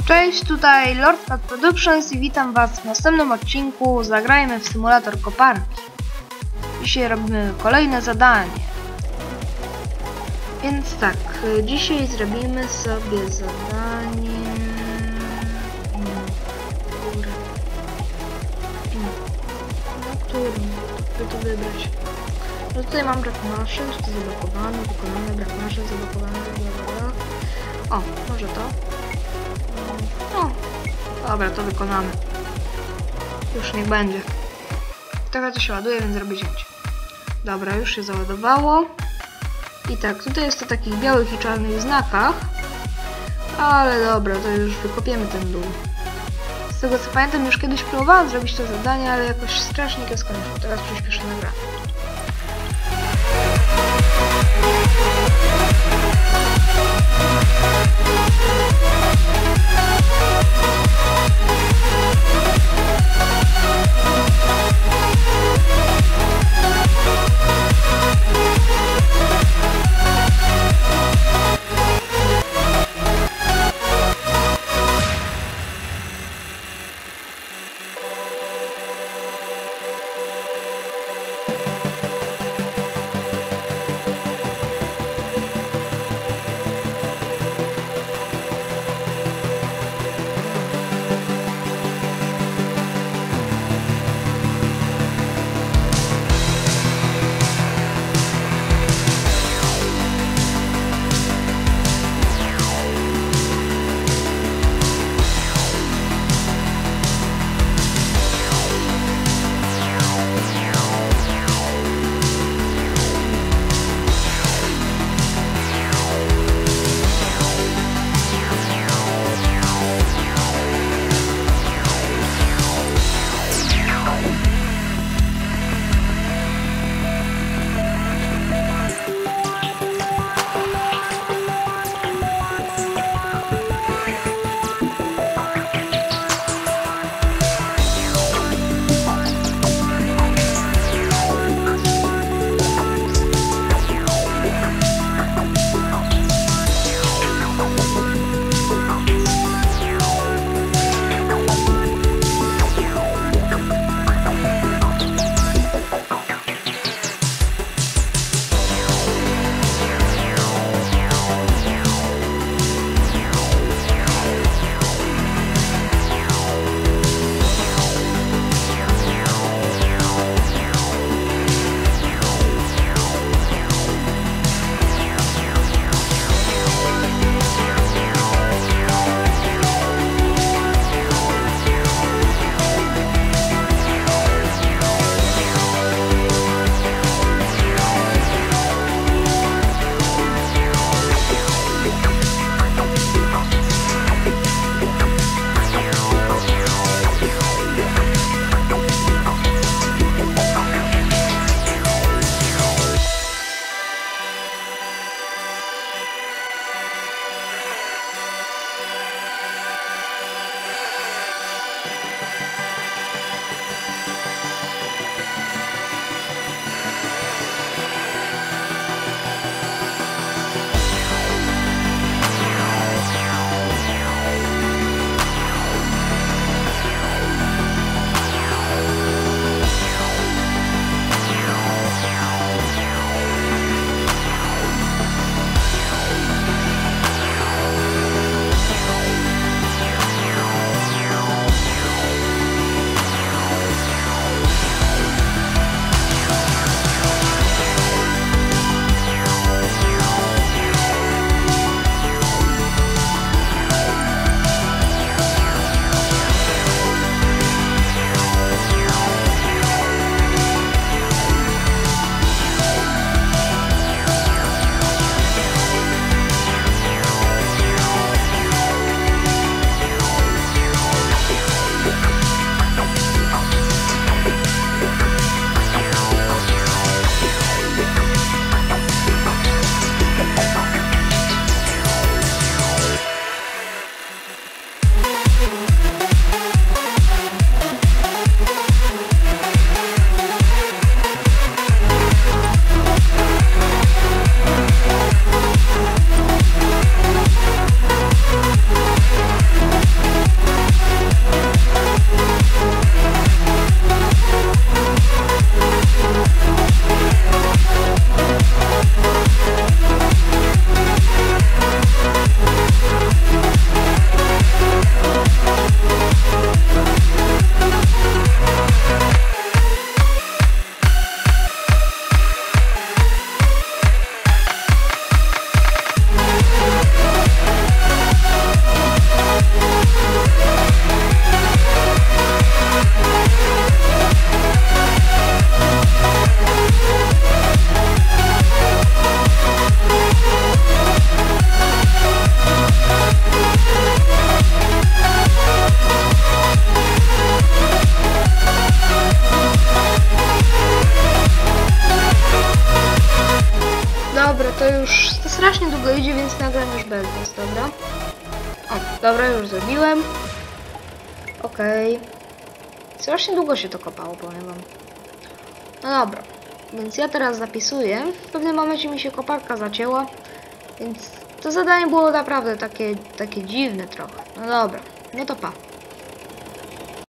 Cześć, tutaj Lord Productions i witam Was w następnym odcinku. Zagrajmy w symulator koparki. Dzisiaj robimy kolejne zadanie. Więc tak, dzisiaj zrobimy sobie zadanie... którym by to wybrać? No tutaj mam brak maszyn, to zablokowane, wykonane, brak maszyn, zablokowane, blablabla. O, może to? No, dobra, to wykonamy. Już niech będzie. Trochę to się ładuje, więc zrobię cięcie. Dobra, już się załadowało. I tak, tutaj jest to w takich białych i czarnych znakach. Ale dobra, to już wykopiemy ten dół. Z tego co pamiętam, już kiedyś próbowałam zrobić to zadanie, ale jakoś strasznie jest kończył. Teraz przyspieszę nagranie. więc nagram już bez was, dobra? O, dobra, już zrobiłem. Okej. Strasznie długo się to kopało, powiem wam. No dobra, więc ja teraz zapisuję. W pewnym momencie mi się koparka zacięła, więc to zadanie było naprawdę takie dziwne trochę. No dobra, no to pa.